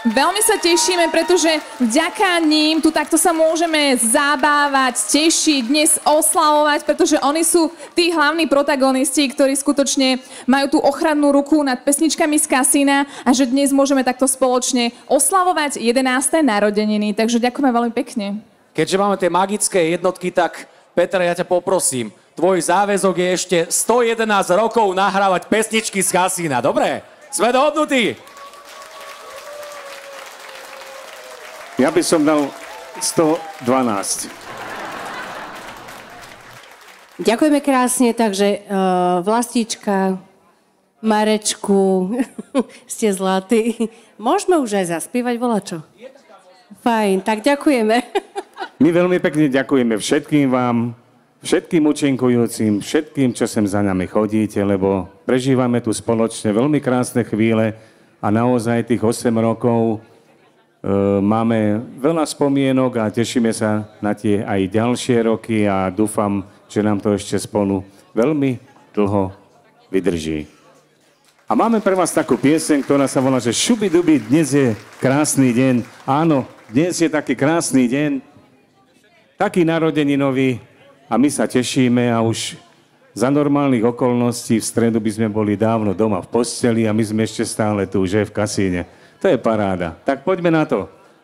Veľmi sa tešíme, pretože vďaka ním tu takto sa môžeme zabávať, tešiť, dnes oslavovať, pretože oni sú tí hlavní protagonisti, ktorí skutočne majú tú ochrannú ruku nad pesničkami z kasína a že dnes môžeme takto spoločne oslavovať 11. narodeniny. Takže ďakujeme veľmi pekne. Keďže máme tie magické jednotky, tak Peter, ja ťa poprosím, tvoj záväzok je ešte 111 rokov nahrávať pesničky z kasína. Dobre? Sme dohodnutí? Ja by som dal 112. Ďakujeme krásne, takže Vlastička, Marečku, ste zlatí. Môžeme už aj zaspievať volačo? Fajn, tak ďakujeme. My veľmi pekne ďakujeme všetkým vám, všetkým účinkujúcim, všetkým, čo sem za nami chodíte, lebo prežívame tu spoločne veľmi krásne chvíle a naozaj tých 8 rokov máme veľa spomienok a tešíme sa na tie aj ďalšie roky a dúfam, že nám to ešte spolu veľmi dlho vydrží. A máme pre vás takú pieseň, ktorá sa volá, že Šubidubi, dnes je krásny deň. Áno, dnes je taký krásny deň, taký narodeninový a my sa tešíme a už za normálnych okolností v stredu by sme boli dávno doma v posteli a my sme ešte stále tu, že v kasíne. To je paráda. Tak poďme na to.